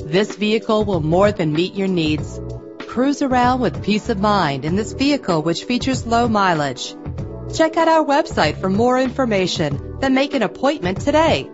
This vehicle will more than meet your needs. Cruise around with peace of mind in this vehicle, which features low mileage. Check out our website for more information, then make an appointment today.